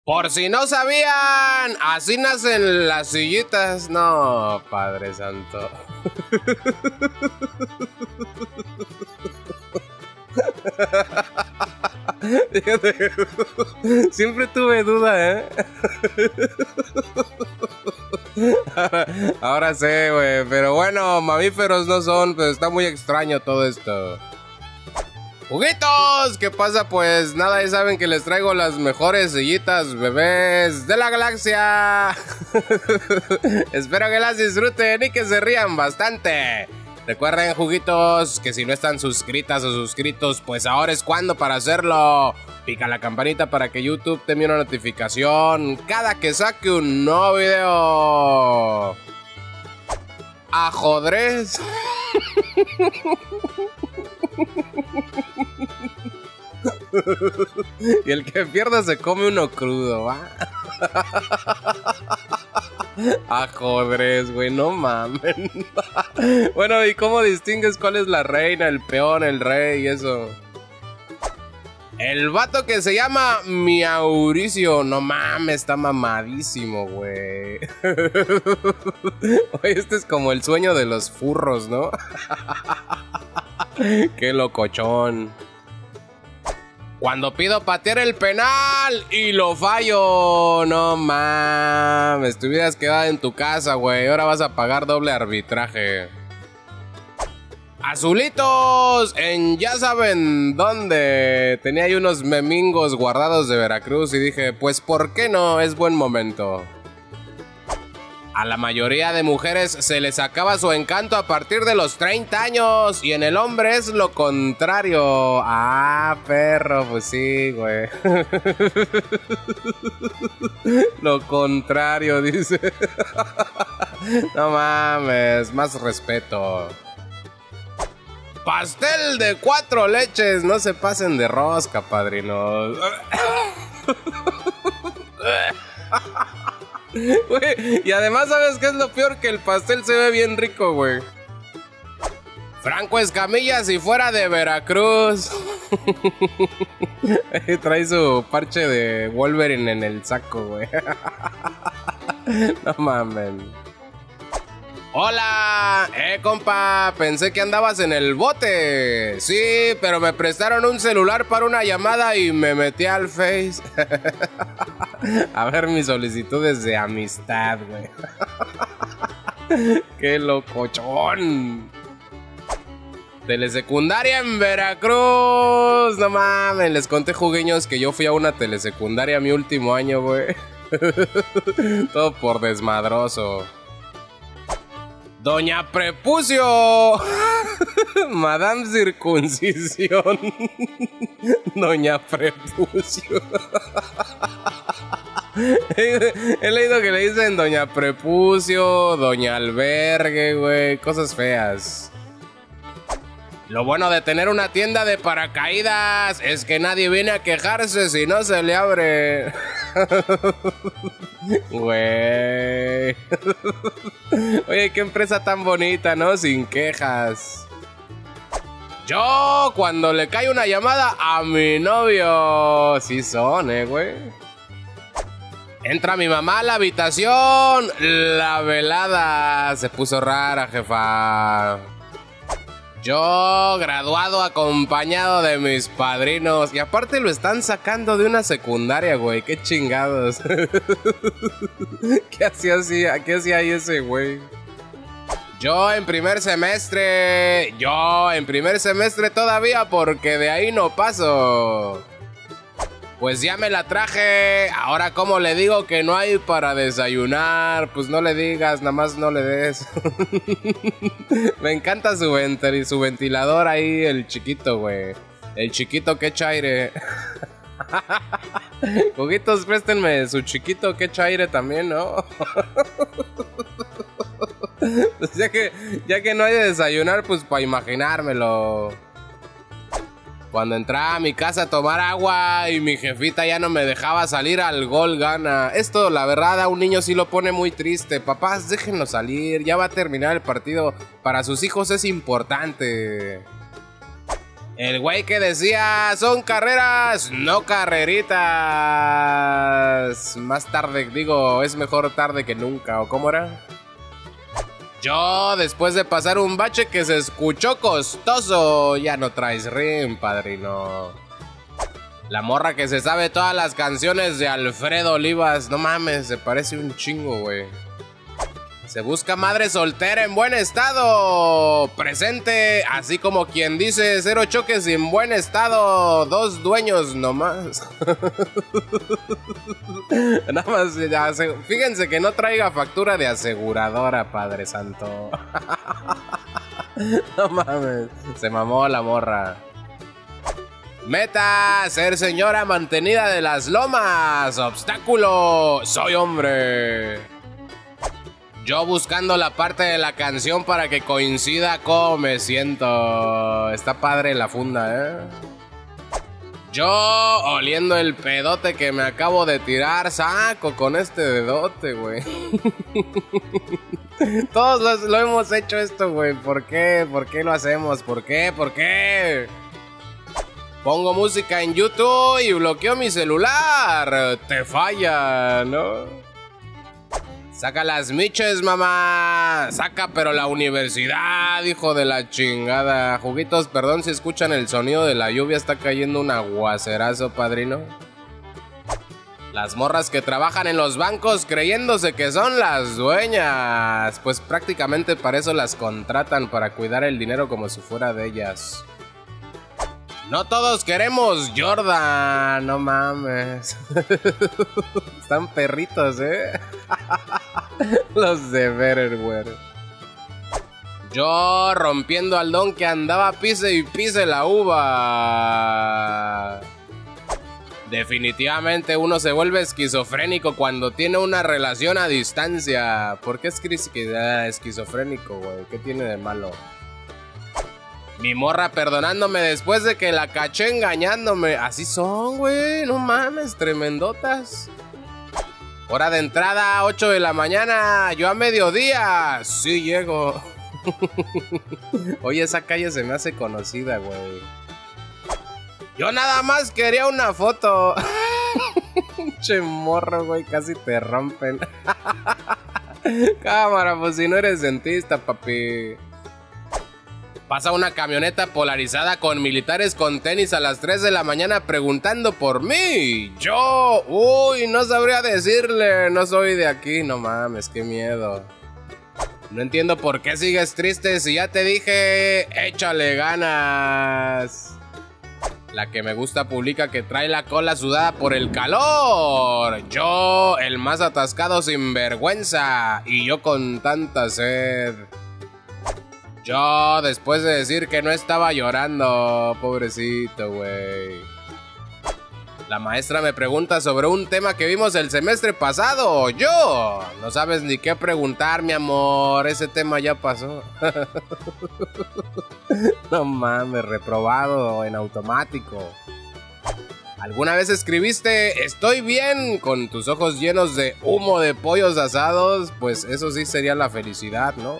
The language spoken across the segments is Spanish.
Por si no sabían, así nacen las sillitas. No, Padre Santo. Fíjate, siempre tuve duda, ¿eh? Ahora sé, güey. Pero bueno, mamíferos no son, pero está muy extraño todo esto. ¡Juguitos! ¿Qué pasa? Pues nada, ya saben que les traigo las mejores sillitas bebés de la galaxia. Espero que las disfruten y que se rían bastante. Recuerden, juguitos, que si no están suscritas o suscritos, pues ahora es cuando para hacerlo. Pica la campanita para que YouTube te envíe una notificación cada que saque un nuevo video. ¡Ajodres! Y el que pierda se come uno crudo, ¿va? Ajodres, güey, no mamen. Bueno, ¿y cómo distingues cuál es la reina, el peón, el rey y eso? El vato que se llama Mauricio, no mames, está mamadísimo, güey. Oye, este es como el sueño de los furros, ¿no? Qué locochón. Cuando pido patear el penal y lo fallo, no mames, te hubieras quedado en tu casa, güey. Ahora vas a pagar doble arbitraje. Azulitos, en ya saben dónde. Tenía ahí unos memingos guardados de Veracruz y dije, pues ¿por qué no? Es buen momento. A la mayoría de mujeres se les acaba su encanto a partir de los 30 años y en el hombre es lo contrario. Ah, perro, pues sí, güey. Lo contrario, dice. No mames, más respeto. Pastel de 4 leches, no se pasen de rosca, padrinos. Güey, y además, ¿sabes qué es lo peor? Que el pastel se ve bien rico, güey. Franco Escamilla si fuera de Veracruz. Trae su parche de Wolverine en el saco, güey. No mamen. Hola, compa, pensé que andabas en el bote. Sí, pero me prestaron un celular para una llamada y me metí al Face. A ver mis solicitudes de amistad, güey. Qué locochón. Telesecundaria en Veracruz. No mames, les conté, jugueños, que yo fui a una telesecundaria mi último año, güey. Todo por desmadroso. Doña Prepucio. Madame Circuncisión. Doña Prepucio. He leído que le dicen Doña Prepucio, Doña Albergue, güey. Cosas feas. Lo bueno de tener una tienda de paracaídas es que nadie viene a quejarse si no se le abre. Güey. Oye, qué empresa tan bonita, ¿no? Sin quejas. Yo, cuando le cae una llamada a mi novio. Sí son, güey. Entra mi mamá a la habitación. La velada se puso rara, jefa. Yo, graduado acompañado de mis padrinos. Y aparte lo están sacando de una secundaria, güey. Qué chingados. ¿Qué hacía ahí ese güey? Yo en primer semestre todavía, porque de ahí no paso. Pues ya me la traje. Ahora, ¿cómo le digo que no hay para desayunar? Pues no le digas, nada más no le des. Me encanta su ventilador ahí, el chiquito, güey. El chiquito que echa aire. Juguitos, préstenme su chiquito que echa aire también, ¿no? Pues ya que no hay de desayunar, pues para imaginármelo. Cuando entraba a mi casa a tomar agua y mi jefita ya no me dejaba salir al gol gana. Esto, la verdad, a un niño sí lo pone muy triste. Papás, déjenlo salir, ya va a terminar el partido. Para sus hijos es importante. El güey que decía, son carreras, no carreritas. Más tarde, digo, es mejor tarde que nunca, ¿o cómo era? Yo, después de pasar un bache que se escuchó costoso, ya no traes rim, padrino. La morra que se sabe todas las canciones de Alfredo Olivas, no mames, se parece un chingo, güey. Se busca madre soltera en buen estado, presente, así como quien dice, 0 choques en buen estado, 2 dueños nomás. Nada más, ya, fíjense que no traiga factura de aseguradora, Padre Santo. No mames, se mamó la morra. Meta, ser señora mantenida de las lomas. Obstáculo, soy hombre. Yo buscando la parte de la canción para que coincida cómo me siento. Está padre la funda, Yo oliendo el pedote que me acabo de tirar. Saco con este dedote, güey. Todos lo hemos hecho esto, güey. ¿Por qué? ¿Por qué lo hacemos? ¿Por qué? ¿Por qué? Pongo música en YouTube y bloqueo mi celular. Te falla, ¿no? Saca las miches, mamá. Saca, pero la universidad, hijo de la chingada. Juguitos, perdón si escuchan el sonido de la lluvia. Está cayendo un aguacerazo, padrino. Las morras que trabajan en los bancos creyéndose que son las dueñas. Pues prácticamente para eso las contratan, para cuidar el dinero como si fuera de ellas. No todos queremos Jordan, no mames. Están perritos, Los de Betterware. Yo rompiendo al don que andaba pise y pise la uva. Definitivamente uno se vuelve esquizofrénico cuando tiene una relación a distancia. ¿Por qué es esquizofrénico, güey? ¿Qué tiene de malo? Mi morra perdonándome después de que la caché engañándome. Así son, güey. No mames, tremendotas. Hora de entrada, 8 de la mañana. Yo a mediodía. Sí llego. Oye, esa calle se me hace conocida, güey. Yo nada más quería una foto. Che morro, güey. Casi te rompen. Cámara, pues si no eres dentista, papi. Pasa una camioneta polarizada con militares con tenis a las 3 de la mañana preguntando por mí. Yo, no sabría decirle, no soy de aquí, no mames, qué miedo. No entiendo por qué sigues triste si ya te dije, échale ganas. La que me gusta publica que trae la cola sudada por el calor. Yo, el más atascado sin vergüenza, y yo con tanta sed. Yo, después de decir que no estaba llorando, pobrecito, güey. La maestra me pregunta sobre un tema que vimos el semestre pasado. Yo, no sabes ni qué preguntar, mi amor. Ese tema ya pasó. No mames, reprobado en automático. ¿Alguna vez escribiste estoy bien con tus ojos llenos de humo de pollos asados? Pues eso sí sería la felicidad, ¿no?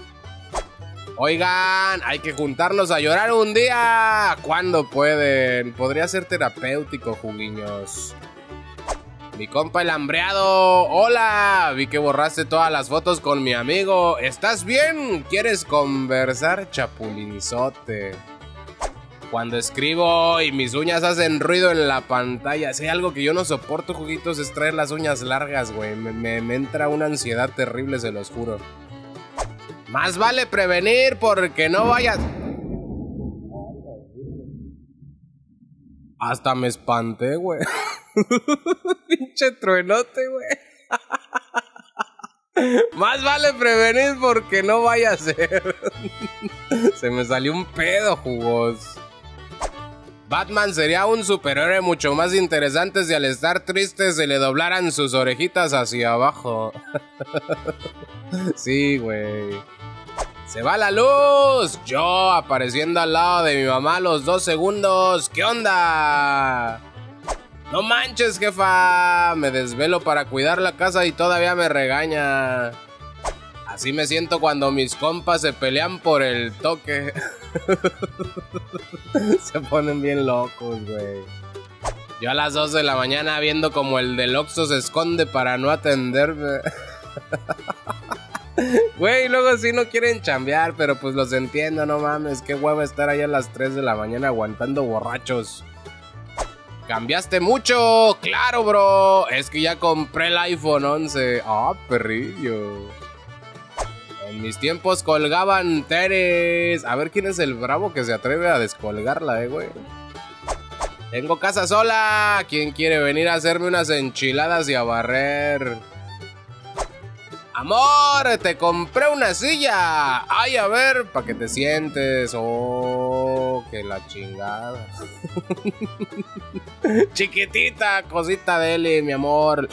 Oigan, hay que juntarnos a llorar un día. ¿Cuándo pueden? Podría ser terapéutico, juguiños. Mi compa el hambreado. Hola, vi que borraste todas las fotos con mi amigo. ¿Estás bien? ¿Quieres conversar, chapulinzote? Cuando escribo y mis uñas hacen ruido en la pantalla. Si hay algo que yo no soporto, juguitos, es traer las uñas largas, güey. Me entra una ansiedad terrible, se los juro. Más vale prevenir porque no vayas... Hasta me espanté, güey. Pinche truenote, güey. Más vale prevenir porque no vaya a ser. Se me salió un pedo, jugos. Batman sería un superhéroe mucho más interesante si al estar triste se le doblaran sus orejitas hacia abajo. Sí, güey. Se va la luz. Yo apareciendo al lado de mi mamá a los 2 segundos. ¿Qué onda? No manches, jefa. Me desvelo para cuidar la casa y todavía me regaña. Así me siento cuando mis compas se pelean por el toque. Se ponen bien locos, güey. Yo a las 2 de la mañana viendo como el del Oxxo se esconde para no atenderme. Güey, luego sí no quieren chambear, pero pues los entiendo, no mames. Qué hueva estar ahí a las 3 de la mañana aguantando borrachos. ¿Cambiaste mucho? Claro, bro. Es que ya compré el iPhone 11. Ah, perrillo. En mis tiempos colgaban tenis. A ver quién es el bravo que se atreve a descolgarla, güey. Tengo casa sola. ¿Quién quiere venir a hacerme unas enchiladas y a barrer? Amor, te compré una silla. Ay, a ver, para que te sientes. Oh, que la chingada. Chiquitita, cosita de Eli, mi amor.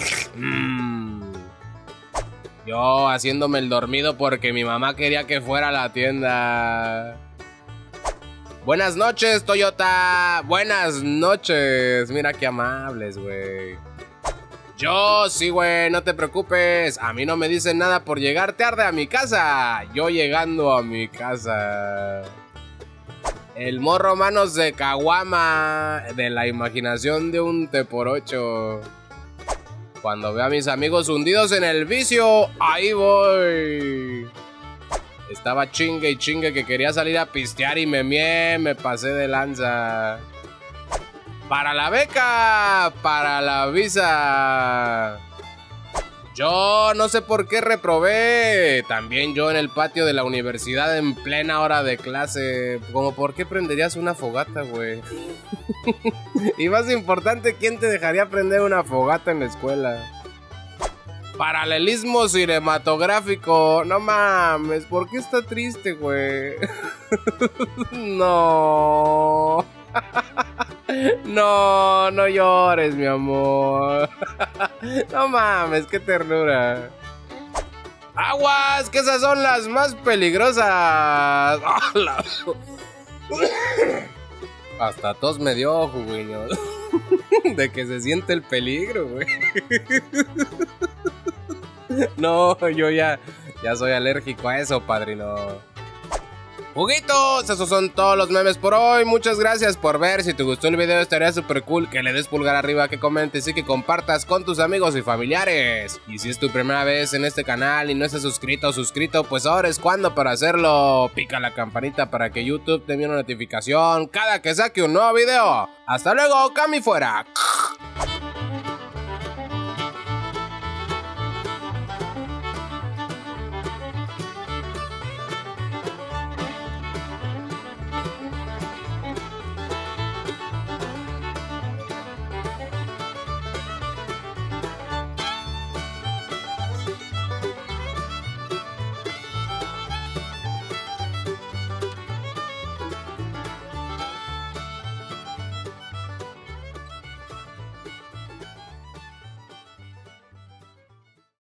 Yo haciéndome el dormido porque mi mamá quería que fuera a la tienda. Buenas noches, Toyota. Buenas noches. Mira qué amables, güey. Yo, sí, güey, no te preocupes. A mí no me dicen nada por llegar tarde a mi casa. Yo llegando a mi casa. El morro manos de caguama. De la imaginación de un T por 8. Cuando veo a mis amigos hundidos en el vicio, ahí voy. Estaba chingue y chingue que quería salir a pistear y me pasé de lanza. ¡Para la beca! ¡Para la visa! Yo no sé por qué reprobé. También yo en el patio de la universidad en plena hora de clase. Como por qué prenderías una fogata, güey. Y más importante, ¿quién te dejaría prender una fogata en la escuela? Paralelismo cinematográfico. No mames, ¿por qué está triste, güey? No. No, no llores, mi amor. No mames, qué ternura. ¡Aguas! ¡Que esas son las más peligrosas! Hasta tos me dio, güey. De que se siente el peligro, güey. No, yo ya soy alérgico a eso, padrino. Juguitos, esos son todos los memes por hoy. Muchas gracias por ver. Si te gustó el video estaría súper cool que le des pulgar arriba, que comentes y que compartas con tus amigos y familiares. Y si es tu primera vez en este canal y no estás suscrito o suscrito, pues ahora es cuando para hacerlo. Pica la campanita para que YouTube te envíe una notificación cada que saque un nuevo video. Hasta luego, Cami fuera.